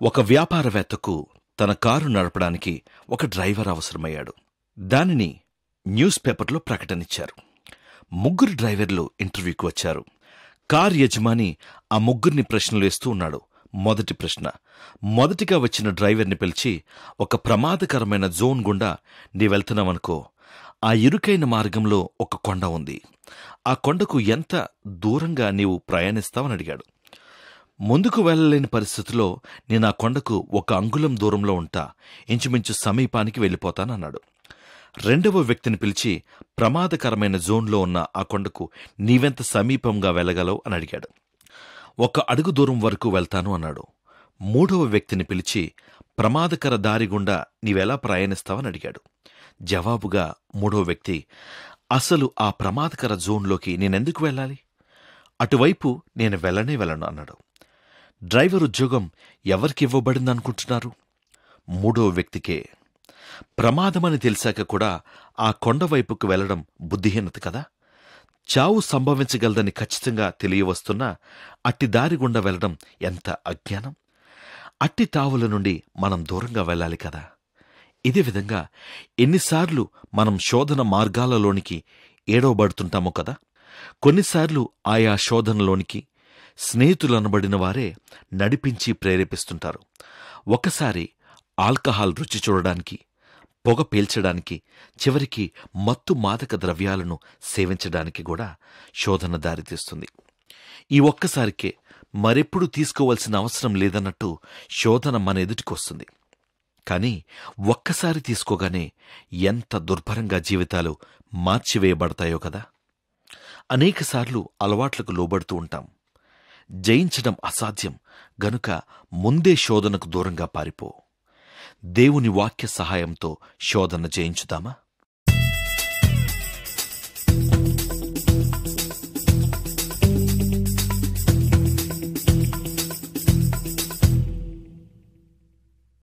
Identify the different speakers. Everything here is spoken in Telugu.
Speaker 1: ఒక వ్యాపారవేత్తకు తన కారు నడపడానికి ఒక డ్రైవర్ అవసరమయ్యాడు. దానిని న్యూస్ పేపర్లో ప్రకటనిచ్చారు. 3 డ్రైవర్లు ఇంటర్వ్యూకి వచ్చారు. కారు యజమాని ఆ 3ని ప్రశ్నలు వేస్తూ ఉన్నాడు. మొదటి ప్రశ్న, మొదటిగా వచ్చిన డ్రైవర్ని పిలిచి, ఒక ప్రమాదకరమైన జోన్ గుండా నీవెళ్తున్నావనుకో. ఆ ఇరుకైన మార్గంలో ఒక కొండ ఉంది. ఆ కొండకు ఎంత దూరంగా నీవు ప్రయాణిస్తావని అడిగాడు. ముందుకు వెళ్లలేని పరిస్థితిలో నేను ఆ కొండకు 1 అంగుళం దూరంలో ఉంటా, ఇంచుమించు సమీపానికి వెళ్ళిపోతానన్నాడు. రెండవ వ్యక్తిని పిలిచి, ప్రమాదకరమైన జోన్లో ఉన్న ఆ కొండకు నీవెంత సమీపంగా వెళ్ళగలవు అని అడిగాడు. 1 అడుగు దూరం వరకు వెళ్తాను అన్నాడు. మూడవ వ్యక్తిని పిలిచి, ప్రమాదకర దారి గుండా నీవెలా ప్రయాణిస్తావని అడిగాడు. జవాబుగా మూడవ వ్యక్తి, అసలు ఆ ప్రమాదకర జోన్లోకి నేనెందుకు వెళ్ళాలి? అటువైపు నేను వెళ్ళను అన్నాడు. డ్రైవర్ ఉద్యోగం ఎవరికివ్వబడిందనుకుంటున్నారు? మూడవ వ్యక్తికే. ప్రమాదమని తెలిసాక కూడా ఆ కొండవైపుకు వెళ్లడం బుద్ధిహీనత కదా. చావు సంభవించగలదని ఖచ్చితంగా తెలియవస్తున్నా అట్టి దారి గుండా వెళ్లడం ఎంత అజ్ఞానం. అట్టి తావుల నుండి మనం దూరంగా వెళ్ళాలి కదా. ఇదే విధంగా ఎన్నిసార్లు మనం శోధన మార్గాలలోనికి ఏడవబడుతుంటామో కదా. కొన్నిసార్లు ఆయా శోధనలోనికి స్నేహితులనబడిన వారే నడిపించి ప్రేరేపిస్తుంటారు. ఒకసారి ఆల్కహాల్ రుచి చూడడానికి, పొగ పీల్చడానికి, చివరికి మత్తు మాదక ద్రవ్యాలను సేవించడానికి కూడా శోధన దారితీస్తుంది. ఈ ఒక్కసారికే మరెప్పుడు తీసుకోవలసిన అవసరం లేదన్నట్టు శోధన మన ఎదుటికొస్తుంది. కానీ ఒక్కసారి తీసుకోగానే ఎంత దుర్భరంగా జీవితాలు మార్చివేయబడతాయో కదా. అనేకసార్లు అలవాట్లకు లోబడుతూ ఉంటాం. జయించడం అసాధ్యం గనుక ముందే శోధనకు దూరంగా పారిపో. దేవుని వాక్య సహాయంతో శోధన జయించుదామా?